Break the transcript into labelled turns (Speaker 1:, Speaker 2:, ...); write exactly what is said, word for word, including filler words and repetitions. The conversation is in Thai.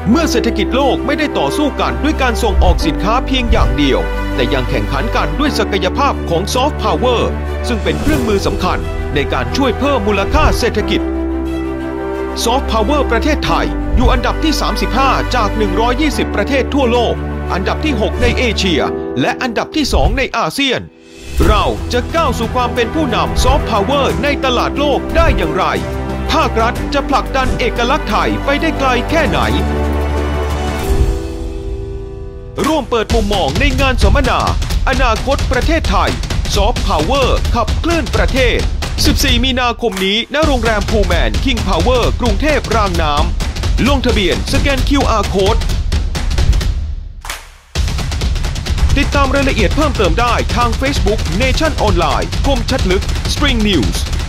Speaker 1: เมื่อเศรษฐกิจโลกไม่ได้ต่อสู้กันด้วยการส่งออกสินค้าเพียงอย่างเดียวแต่ยังแข่งขันกันด้วยศักยภาพของซอฟต์พาวเวอร์ซึ่งเป็นเครื่องมือสำคัญในการช่วยเพิ่มมูลค่าเศรษฐกิจซอฟต์พาวเวอร์ประเทศไทยอยู่อันดับที่สามสิบห้าจากหนึ่งร้อยยี่สิบประเทศทั่วโลกอันดับที่หกในเอเชียและอันดับที่สองในอาเซียนเราจะก้าวสู่ความเป็นผู้นำซอฟต์พาวเวอร์ในตลาดโลกได้อย่างไรภาครัฐจะผลักดันเอกลักษณ์ไทยไปได้ไกลแค่ไหนร่วมเปิดมุมมองในงานสัมมนาอนาคตประเทศไทยซอฟต์พาวเวอร์ขับเคลื่อนประเทศสิบสี่มีนาคมนี้ณโรงแรมพูแมนคิงพาวเวอร์กรุงเทพรางน้ำลงทะเบียนสแกน คิว อาร์ Code ติดตามรายละเอียดเพิ่มเติมได้ทาง Facebook Nation Online คมชัดลึก Spring News